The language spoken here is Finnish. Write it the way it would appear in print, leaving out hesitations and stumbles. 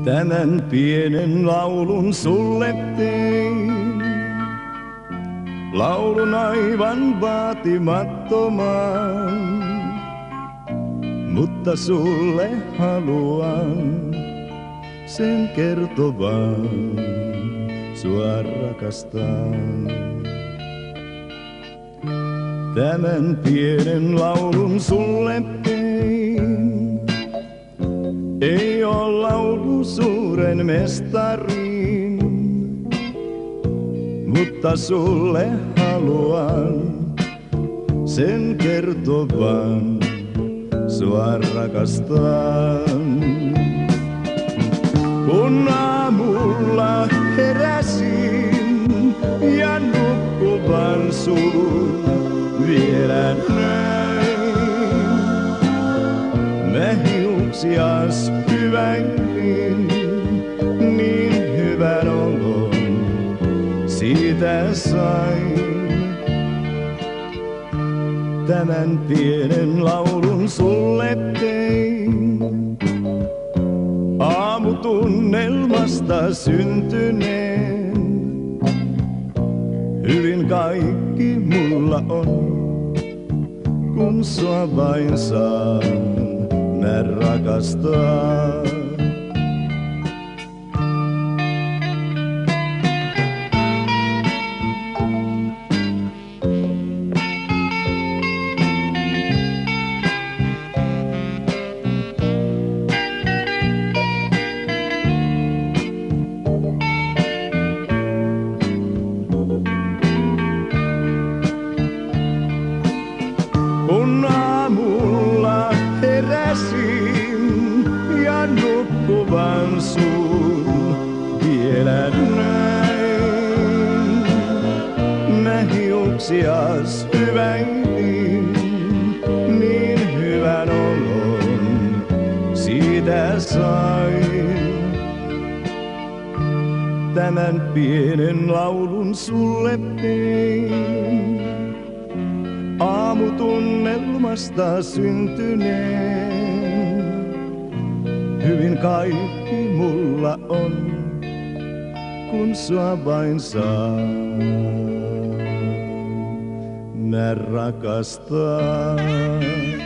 Tämän pienen laulun sulle tein. Laulun aivan vaatimattoman, mutta sulle haluan sen kertovan. Sua rakastan. Tämän pienen laulun sulle tein. Ei oo laulu suuren mestarin, mutta sulle haluan sen kertovan. Sua rakastan. Kun aamulla heräsin ja nukkuvan sun vielä näin, mä hiuksias hyväilin, niin hyvän olon siitä sain. Tämän pienen laulun sulle tein. Aamutunnelmasta syntyneen. Hyvin kaikki mulla on, kun sua vain saan mä rakastaa. Kun aamulla heräsin ja nukkuvan sun vielä näin, mä hiuksias hyväilin, niin hyvän olon siitä sain. Tämän pienen laulun sulle tein. Aamutunnelmasta syntyneen. Hyvin kaikki mulla on, kun sua vain saan mä rakastaa.